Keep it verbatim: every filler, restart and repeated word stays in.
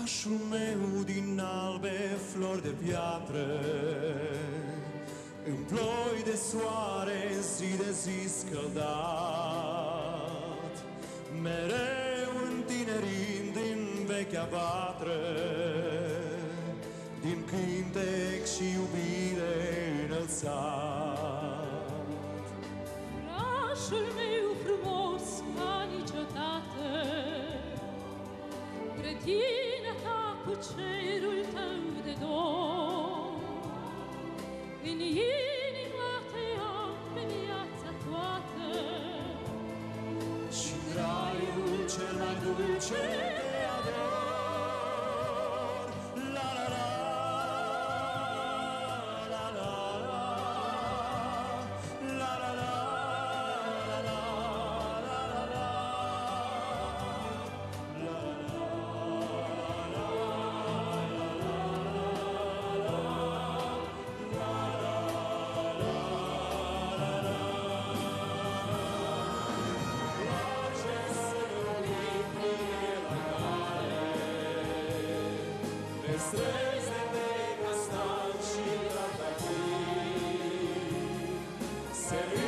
Orașul meu din albe flori de piatră, în ploi de soare, zi de zi scăldat, mereu întinerind din vechea vatră, din cântec și iubire înălțat. Orașul meu frumos ca niciodată, grădina ta cu cerul tău de dor, în inima te am pe viața toată și raiul cel mai dulce te ador. La la la, la la la, la la la, la la la, la la străzi de castan și tratativ, se